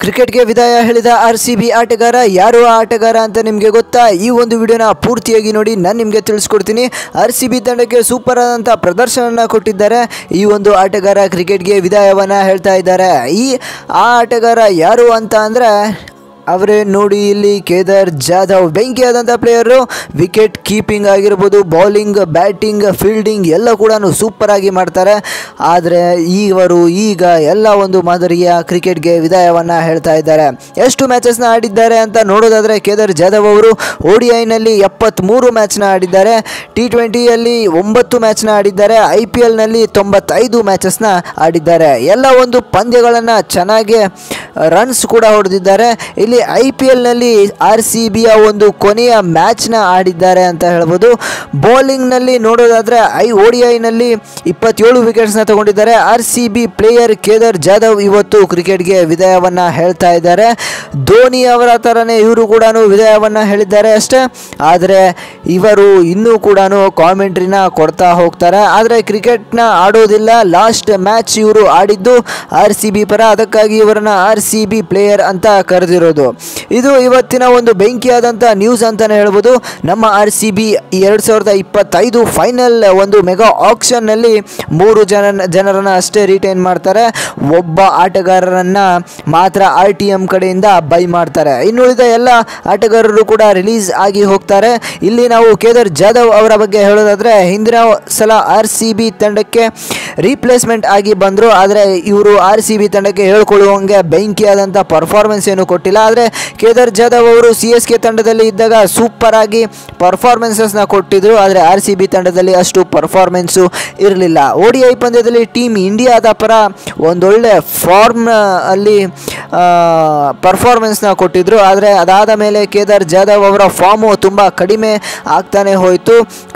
ಕ್ರಿಕೆಟ್ಗೆ ವಿದಾಯ ಹೇಳಿದ ಆರ್ಸಿಬಿ ಆಟಗಾರ ಯಾರು ಆ ಆಟಗಾರ ಅಂತ ನಿಮಗೆ ಗೊತ್ತಾ? ಈ ಒಂದು ವಿಡಿಯೋನ ಪೂರ್ತಿಯಾಗಿ ನೋಡಿ, ನಾನು ನಿಮಗೆ ತಿಳಿಸ್ಕೊಡ್ತೀನಿ. ಆರ್ಸಿಬಿ ತಂಡಕ್ಕೆ ಸೂಪರ್ ಆದಂಥ ಪ್ರದರ್ಶನ ಕೊಟ್ಟಿದ್ದಾರೆ. ಈ ಒಂದು ಆಟಗಾರ ಕ್ರಿಕೆಟ್ಗೆ ವಿದಾಯವನ್ನು ಹೇಳ್ತಾ ಇದ್ದಾರೆ. ಆ ಆಟಗಾರ ಯಾರು ಅಂತ ಅಂದರೆ ಅವರೇ ನೋಡಿ, ಇಲ್ಲಿ ಕೇದಾರ್ ಜಾಧವ್. ಬೆಂಕಿಯಾದಂಥ ಪ್ಲೇಯರು. ವಿಕೆಟ್ ಕೀಪಿಂಗ್ ಆಗಿರ್ಬೋದು, ಬೌಲಿಂಗ್, ಬ್ಯಾಟಿಂಗ್, ಫೀಲ್ಡಿಂಗ್ ಎಲ್ಲ ಕೂಡ ಸೂಪರಾಗಿ ಮಾಡ್ತಾರೆ. ಆದರೆ ಇವರು ಈಗ ಎಲ್ಲ ಒಂದು ಮಾದರಿಯ ಕ್ರಿಕೆಟ್ಗೆ ವಿದಾಯವನ್ನು ಹೇಳ್ತಾ ಇದ್ದಾರೆ. ಎಷ್ಟು ಮ್ಯಾಚಸ್ನ ಆಡಿದ್ದಾರೆ ಅಂತ ನೋಡೋದಾದರೆ ಕೇದಾರ್ ಜಾಧವ್ ಅವರು ODIನಲ್ಲಿ 73 ಮ್ಯಾಚ್ನ ಆಡಿದ್ದಾರೆ. T20ಯಲ್ಲಿ 9 ಮ್ಯಾಚ್ನ ಆಡಿದ್ದಾರೆ. IPLನಲ್ಲಿ 95 ಮ್ಯಾಚಸ್ನ ಆಡಿದ್ದಾರೆ. ಎಲ್ಲ ಒಂದು ಪಂದ್ಯಗಳನ್ನು ಚೆನ್ನಾಗಿ ರನ್ಸ್ ಕೂಡ ಹೊಡೆದಿದ್ದಾರೆ. ಇಲ್ಲಿ IPLನಲ್ಲಿ RCBಯ ಒಂದು ಕೊನೆಯ ಮ್ಯಾಚ್ನ ಆಡಿದ್ದಾರೆ ಅಂತ ಹೇಳ್ಬೋದು. ಬೌಲಿಂಗ್ನಲ್ಲಿ ನೋಡೋದಾದರೆ ODIನಲ್ಲಿ 27 ವಿಕೆಟ್ಸ್ನ ತಗೊಂಡಿದ್ದಾರೆ. RCB ಪ್ಲೇಯರ್ ಕೇದಾರ್ ಜಾಧವ್ ಇವತ್ತು ಕ್ರಿಕೆಟ್ಗೆ ವಿದಾಯವನ್ನು ಹೇಳ್ತಾ ಇದ್ದಾರೆ. ಧೋನಿ ಅವರ ಥರನೇ ಇವರು ಕೂಡ ವಿದಾಯವನ್ನು ಹೇಳಿದ್ದಾರೆ ಅಷ್ಟೇ. ಆದರೆ ಇವರು ಇನ್ನೂ ಕೂಡ ಕಾಮೆಂಟ್ರಿನ ಕೊಡ್ತಾ ಹೋಗ್ತಾರೆ. ಆದರೆ ಕ್ರಿಕೆಟ್ನ ಆಡೋದಿಲ್ಲ. ಲಾಸ್ಟ್ ಮ್ಯಾಚ್ ಇವರು ಆಡಿದ್ದು RCB ಪರ, ಅದಕ್ಕಾಗಿ ಇವರನ್ನ RCB ಪ್ಲೇಯರ್ ಅಂತ ಕರೆದಿರೋದು. ಇದು ಇವತ್ತಿನ ಒಂದು ಬೆಂಕಿಯಾದಂಥ ನ್ಯೂಸ್ ಅಂತಲೇ ಹೇಳ್ಬೋದು. ನಮ್ಮ RCB 2025 ಫೈನಲ್ ಒಂದು ಮೆಗಾ ಆಕ್ಷನ್ನಲ್ಲಿ 3 ಜನರನ್ನು ಅಷ್ಟೇ ರಿಟೈನ್ ಮಾಡ್ತಾರೆ. ಒಬ್ಬ ಆಟಗಾರರನ್ನು ಮಾತ್ರ RTM ಕಡೆಯಿಂದ ಬೈ ಮಾಡ್ತಾರೆ. ಇನ್ನುಳಿದ ಎಲ್ಲ ಆಟಗಾರರು ಕೂಡ ರಿಲೀಸ್ ಆಗಿ ಹೋಗ್ತಾರೆ. ಇಲ್ಲಿ ನಾವು ಕೇದಾರ್ ಜಾಧವ್ ಅವರ ಬಗ್ಗೆ ಹೇಳೋದಾದರೆ ಹಿಂದಿನ ಸಲ RCB ತಂಡಕ್ಕೆ ರೀಪ್ಲೇಸ್ಮೆಂಟ್ ಆಗಿ ಬಂದರು. ಆದರೆ ಇವರು RCB ತಂಡಕ್ಕೆ ಹೇಳ್ಕೊಳ್ಳುವಂಗೆ ಬೆಂಕಿಯಾದಂಥ ಪರ್ಫಾರ್ಮೆನ್ಸ್ ಏನು ಕೊಟ್ಟಿಲ್ಲ. ಆದರೆ ಕೇದಾರ್ ಜಾಧವ್ ಅವರು CSK ತಂಡದಲ್ಲಿ ಇದ್ದಾಗ ಸೂಪರ್ ಆಗಿ ಪರ್ಫಾರ್ಮೆನ್ಸಸ್ನ ಕೊಟ್ಟಿದ್ರು. ಆದರೆ RCB ತಂಡದಲ್ಲಿ ಅಷ್ಟು ಪರ್ಫಾರ್ಮೆನ್ಸು ಇರಲಿಲ್ಲ. ODI ಪಂದ್ಯದಲ್ಲಿ ಟೀಮ್ ಇಂಡಿಯಾದ ಪರ ಒಂದೊಳ್ಳೆ ಫಾರ್ಮ್ ಅಲ್ಲಿ ಪರ್ಫಾರ್ಮೆನ್ಸ್ನ ಕೊಟ್ಟಿದ್ರು. ಆದರೆ ಅದಾದ ಮೇಲೆ ಕೇದಾರ್ ಜಾಧವ್ ಅವರ ಫಾರ್ಮು ತುಂಬ ಕಡಿಮೆ ಆಗ್ತಾನೆ ಹೋಯಿತು.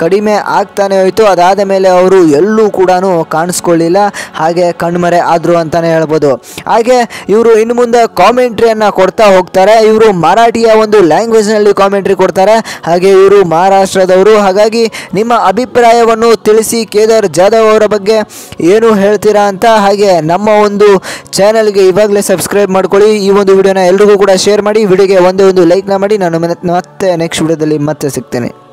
ಅದಾದ ಮೇಲೆ ಅವರು ಎಲ್ಲೂ ಕೂಡ ಕಾಣಿಸ್ಕೊಳ್ಳಿಲ್ಲ, ಹಾಗೆ ಕಣ್ಮರೆ ಆದರು ಅಂತಲೇ ಹೇಳ್ಬೋದು. ಹಾಗೆ ಇವರು ಇನ್ನು ಮುಂದೆ ಕಾಮೆಂಟ್ರಿಯನ್ನು ಕೊಡ್ತಾ ಹೋಗ್ತಾರೆ. ಇವರು ಮರಾಠಿಯ ಒಂದು ಲ್ಯಾಂಗ್ವೇಜ್ನಲ್ಲಿ ಕಾಮೆಂಟ್ರಿ ಕೊಡ್ತಾರೆ. ಹಾಗೆ ಇವರು ಮಹಾರಾಷ್ಟ್ರದವರು. ಹಾಗಾಗಿ ನಿಮ್ಮ ಅಭಿಪ್ರಾಯವನ್ನು ತಿಳಿಸಿ. ಕೇದಾರ್ ಜಾಧವ್ ಅವರ ಬಗ್ಗೆ ಏನು ಹೇಳ್ತೀರಾ ಅಂತ. ಹಾಗೆ ನಮ್ಮ ಒಂದು ಚಾನಲ್ಗೆ ಇವಾಗಲೇ ಸಬ್ಸ್ಕ್ರೈಬ್ ಮಾಡ್ಕೊಳ್ಳಿ. ಈ ಒಂದು ವಿಡಿಯೋನ ಎಲ್ರಿಗೂ ಕೂಡ ಶೇರ್ ಮಾಡಿ. ವಿಡಿಯೋಗೆ ಒಂದೇ ಒಂದು ಲೈಕ್ನ ಮಾಡಿ. ನಾನು ಮತ್ತೆ ನೆಕ್ಸ್ಟ್ ವಿಡಿಯೋದಲ್ಲಿ ಮತ್ತೆ ಸಿಗ್ತೇನೆ.